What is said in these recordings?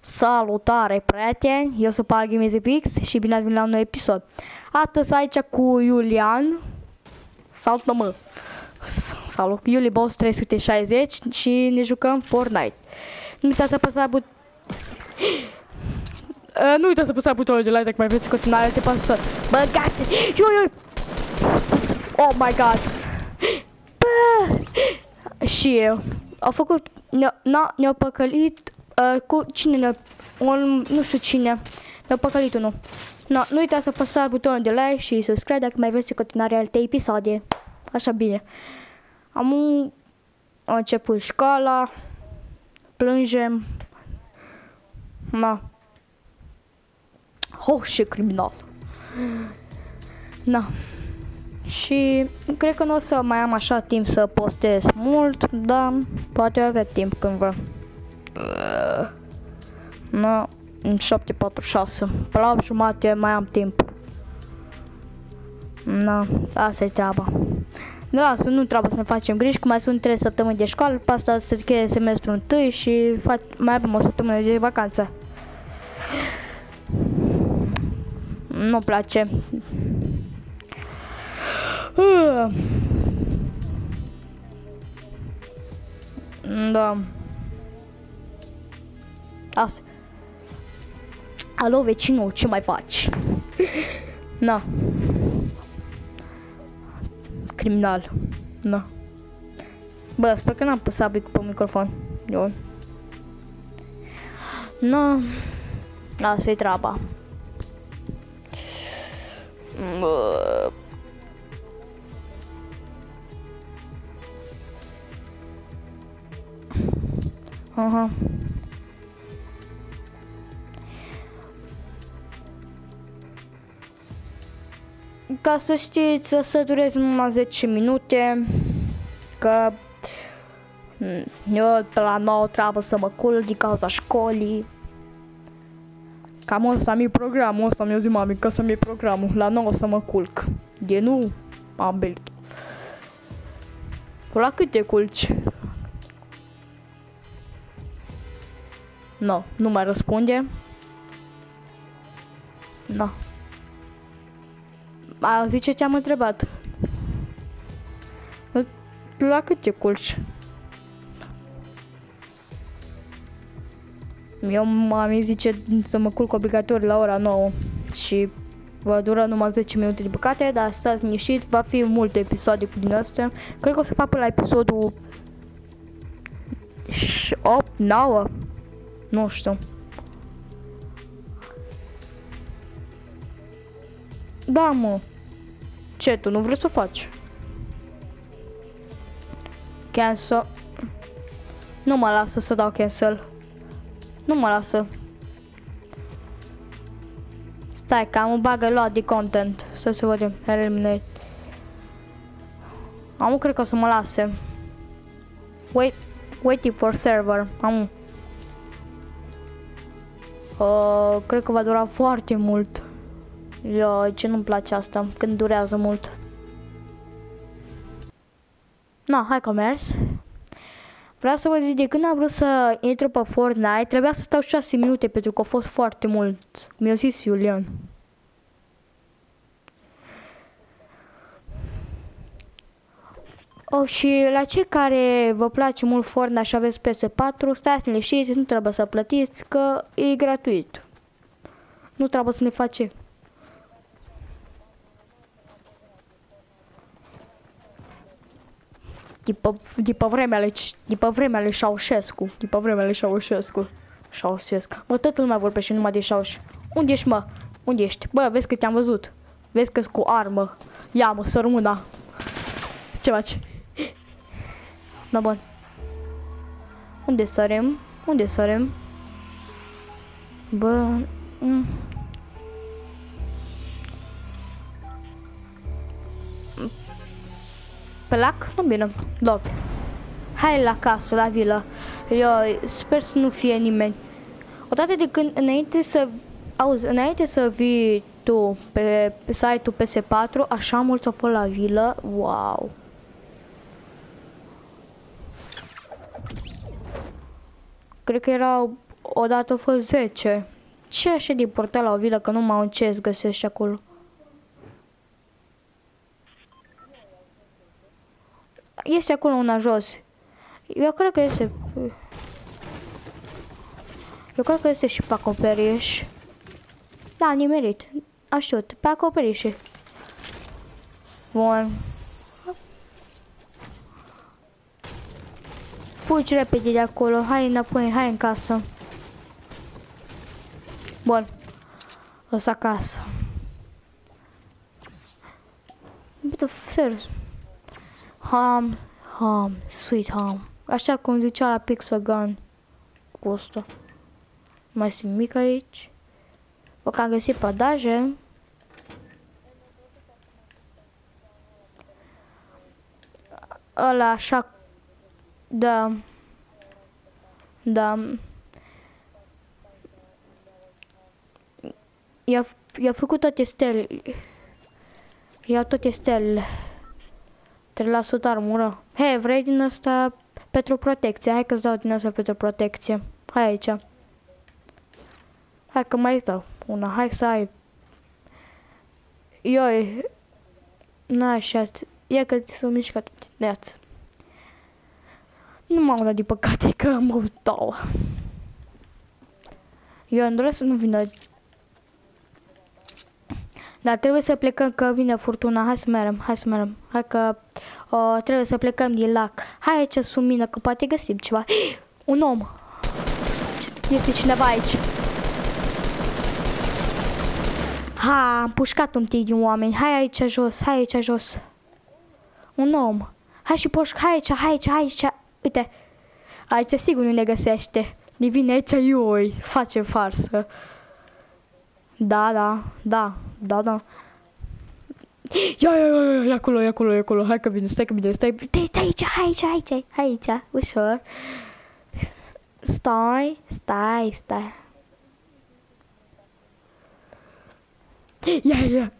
Salutare, prieteni! Eu sunt PalGamesPix și bine ați venit la un nou episod. Astăzi aici cu Iulian. Salut, mă! Salut, Iuliboss 360 și ne jucăm Fortnite. Nu uitați să apăsați nu uitați să apăsați butonul de like dacă mai vreți continuare de pasă. Băgați! Oh my god! Și eu. Au făcut... Ne-au păcălit... cu cine nu știu cine. Ne-au păcălit unul. Nu uitați să apăsați butonul de like și subscribe dacă mai vreți continuare alte episoade. Așa bine. Am început școala. Plângem. Na. Oh, ce criminal. Na. Și cred că nu o să mai am așa timp să postez mult, dar poate avea timp cândva. Nu, în 7:46. Pe la 8 jumate mai am timp. Nu, asta e treaba. Da, nu trebuie să ne facem griji, că mai sunt 3 săptămâni de școală, pe asta se încheie semestrul întâi și mai avem o săptămână de vacanță. Nu-mi place. Da. Asta. Alo, vecinul, ce mai faci? Na. Criminal. Na. Bă, sper că n-am pus sablicul pe microfon. Eu. Na. Asta e treaba. Bă. Aha. Ca să știți, să durez numai 10 minute, că eu pe la 9 trebuie să mă culc din cauza școlii. Cam ăsta mi-e programul, ăsta mi-a zis mami, că să mi-e programul, la 9 să mă culc. De nu am belit. La cât te culci? No, nu mai răspunde. No. Ai auzit ce te-am întrebat? La cât te culci? Eu mami zice să mă culc obligatoriu la ora 9 și va dura numai 10 minute de păcate, dar stați liniștit, va fi multe episoade cu din astea. Cred că o să fac până la episodul 8, 9, nu știu. Da, mă. Ce, tu nu vrei să o faci? Cancel. Nu mă lasă să dau cancel. Nu mă lasă. Stai, că am un bagă de content. Să vedem. Eliminate. Amu, cred că o să mă lase. Waiting for server. Amu. Cred că va dura foarte mult. Eu, ce nu-mi place asta, când durează mult. Na, hai că a mers. Vreau să vă zic, de când am vrut să intru pe Fortnite, trebuia să stau 6 minute pentru că a fost foarte mult. Mi-a zis Iulian. Oh, și la cei care vă place mult Fortnite și aveți PS4, stați liniștiți, nu trebuie să plătiți, că e gratuit. Nu trebuie să ne face. După vremea lui Ceaușescu. Bă, toată lumea vorbește numai de Ceaușescu. Unde ești, mă? Unde ești? Bă, vezi că te-am văzut. Vezi că-s cu armă. Ia, mă, sărmâna. Ce faci? Da, bun. Unde sărem? Unde sărem? Bă... Pe lac? Nu bine. Loc. Hai la casă, la vilă. Eu sper să nu fie nimeni. Odată de când, înainte să vii tu pe site-ul PS4, așa mult au fost la vilă. Wow. Cred că erau odată a fost 10. Ce așa din portal la o vilă că nu m-au ce găsești acolo? Este acolo una jos. Eu cred că este... Eu cred că este și pe acoperiș. Da, nimerit. Așteptat, pe acoperiș. Bun. Fugi repede de acolo. Hai înapoi, hai în casă. Bun. Lăsa acasă. Uite, serios. Sweet home. Așa cum zicea la Pixagon. Cu ăsta. Mai este nimic aici. O că am găsit padaje. Ăla așa. Da. Da. I-a făcut toate stelele. Ia toate stelele. 3% armură. Hei, vrei din asta pentru protecție? Hai că-ți dau din asta pentru protecție. Hai aici. Hai că mai îți dau una. Hai să ai. Ioi. N-ai așa. Ia că ți s-a mișcat de-ață. Nu m-am dat din păcate că am avut două. Eu îmi doresc să nu vină. Dar trebuie să plecăm că vine furtuna. Hai să mergem, hai să mergem. Hai că trebuie să plecăm din lac. Hai aici sub mine că poate găsim ceva. Un om. Este cineva aici. Ha, am pușcat un pic din oameni. Hai aici jos, hai aici jos. Un om. Hai și hai aici, hai aici, hai aici. Uite. Aici sigur nu ne găsește. Ne vine aici ioi. Face farsă. Da. Ia acolo. Hai că vine, stai. Stai aici, ușor. Stai. Ia.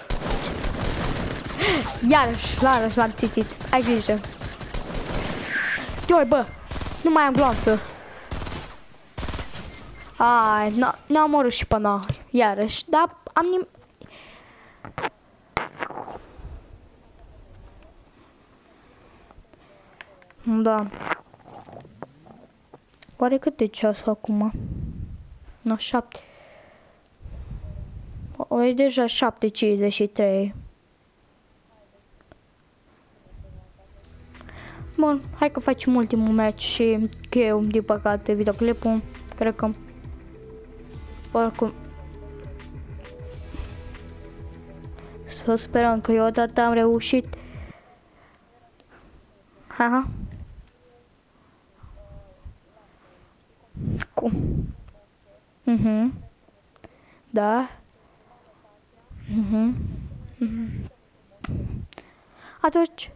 Iarăși l-am țitit. Ai grijă. Ioi, bă, nu mai am gloanță. Ai, n-am omorât și pe noi. Iarăși, dar am Da. Oare cât e ceasul acum? No, 7. O, e deja 7:53. Bun, hai că facem ultimul match și eu, din păcate, videoclipul. Cred că... Oricum... Să sperăm că eu odată am reușit. Haha. Cum? Da. Atunci...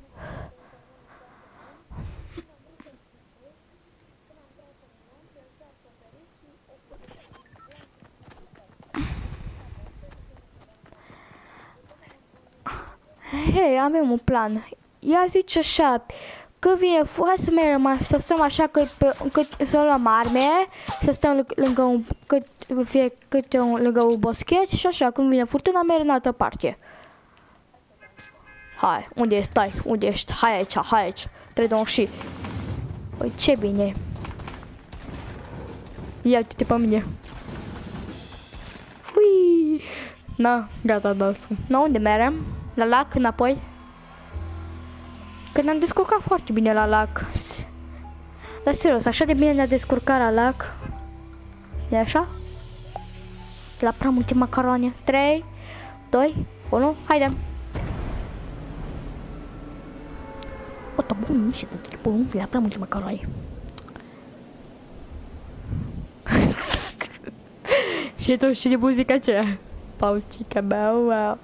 Hei, avem un plan. Ia zice așa, că vine, hai să mergem, să stăm așa să luăm arme, să stăm lângă un, lângă un boschet și așa, când vine furtuna, mergem în altă parte. Hai, unde stai? Unde ești? Hai aici. Trebuie și. Oi, ce bine. Ia uite-te pe mine. Ui. Na, gata, dați-o. Na, unde mergem? La lac, înapoi? Că ne-am descurcat foarte bine la lac. Dar serios, așa de bine ne-a descurcat la lac. De așa? La prea multe macaroane. 3, 2, 1, haide! O, to bun, niște de bun, la prea multe macaroane. Și tu și de muzica aceea. Paucica, bau.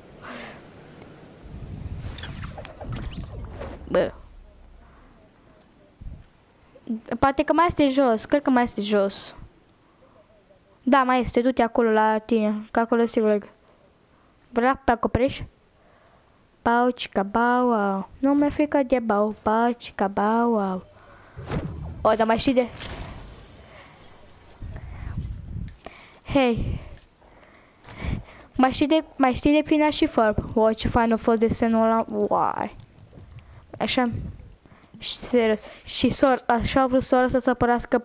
Bă. Poate că mai este jos, cred că mai este jos. Da, mai este, du-te acolo la tine, că acolo sigur. Vreau pe acoperiș? Paucica, bau. Nu mi-e frică de bau, paucica, bau. O, dar mai știi de... Hei. Mai știi de Phineas și Ferb? Uai, ce fain a fost desenul ăla. Uai. Așa. Și serios. Și așa a vrut sora să se apărească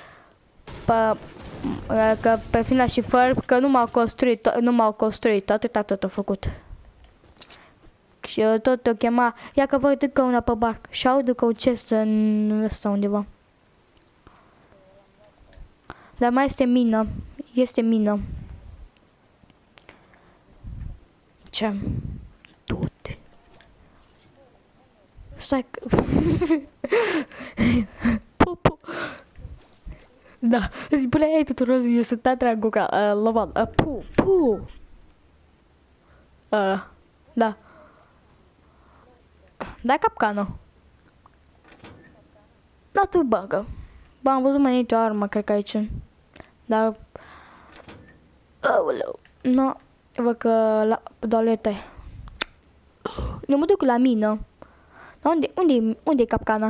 pe Phineas și Ferb, că nu m-au construit, atât a făcut. Și eu tot o chema, ia că văd încă una pe barc și aud că un chest în ăsta undeva. Dar mai este mină. Ce? Du-te. Stai că... Popo. Da, spuneai tuturor, eu sunt Tatra Guca, Lovan, Pu. Da. Dai capcană. Da, tu bagă. Ba, am văzut mai nicio armă, cred că aici. Dar... Aoleu. No, văd că la doalete. Eu mă duc la mină. Dar unde e capcana?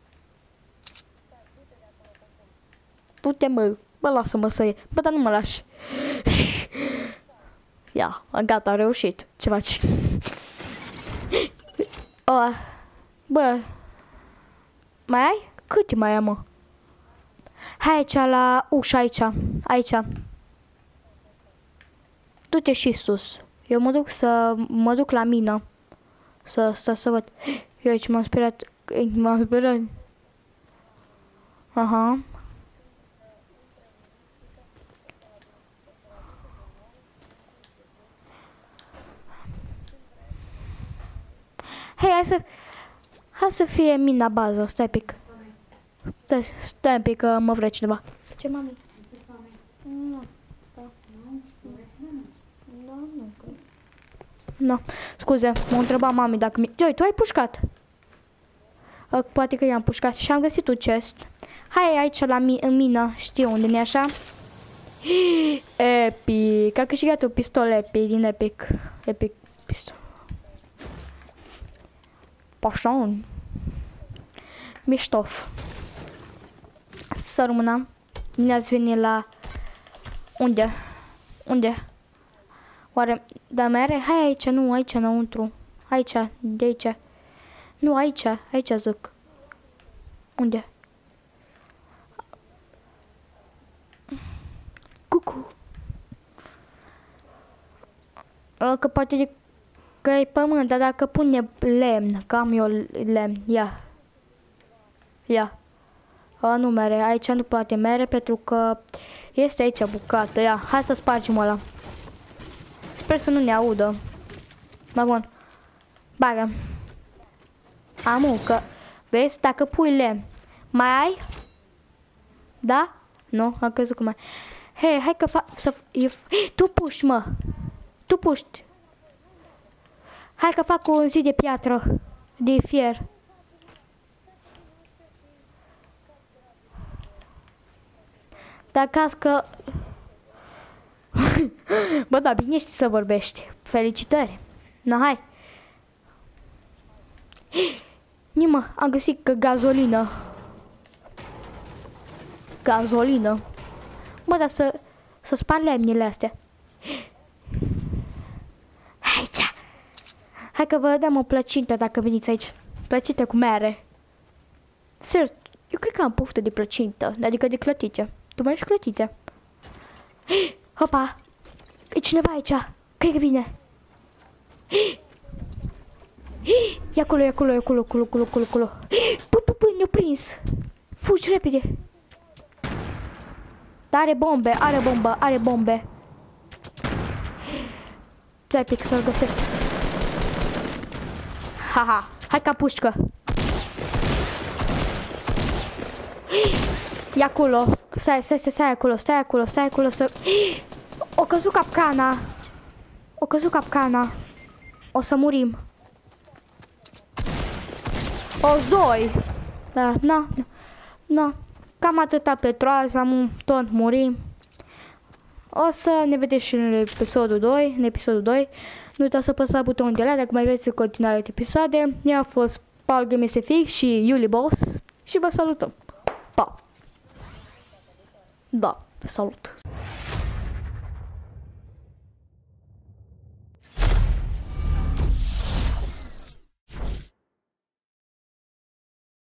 Du-te, mă, lasă-mă să iei. Bă, dar nu mă lași. Ia, gata, am reușit. Ce faci? Bă, mai ai? Câte mai am, mă? Hai aici la ușa, aici. Du-te și sus. Eu mă duc la mină. Să văd. Eu aici m-am speriat. Aha. Hei, hai să fie mina bază, stai pic. Stai un pic, că mă vrea cineva. Ce, mami? Nu. Nu, scuze, m-a întrebat mami dacă Joi, tu ai pușcat? Poate că i-am pușcat și am găsit un chest. Hai aici la mină, știu unde e așa. Epic, a câștigat un pistol epic din Epic. Epic pistol. Pașon. Miștof. Să rămână. Bine ați venit la... Unde? Oare... Da, mai are? Hai aici, nu, aici înăuntru. Aici, de aici. Nu, aici zic. Unde? Cucu. Că poate că e pământ, dar dacă pune lemn, că am eu lemn, ia. Nu mere, aici nu poate mere pentru că este aici bucată, ia, hai să spargem ăla. Sper să nu ne audă. Mai bun. Bagă. Amu, că, vezi, dacă pui lemn, mai ai? Da? Nu, am crezut că mai... Hei, hai că tu puști, mă. Tu puști. Hai că fac un zi de piatră, de fier. Dar caz că... Bă, da, bine știi să vorbești. Felicitări. Na, hai. Nimă, am găsit că gazolină. Bă, dar să spar lemnile astea. Aici. Hai că vă dăm o plăcintă dacă veniți aici. Plăcintă cu mere. Serios, eu cred că am poftă de plăcintă, adică de clătiță. Tu mai ești clătiță? Hopa! E cineva aici. Cred că vine. E acolo. Păi, ne-a prins. Fugi repede. Dar are bombe. Stai pic să-l găsesc. Haha, hai ca pușcă. E acolo. Stai acolo să... O căzut capcana. O să murim. O-s doi. Da, na. Cam atâta pentru azi, tot murim. O să ne vedem și în episodul 2. Nu uitați să apăsați butonul de like dacă mai vreți să continuați episoade. Eu a fost Paul Game SFX și Iuli Boss și vă salutăm. Pa! Da, salut!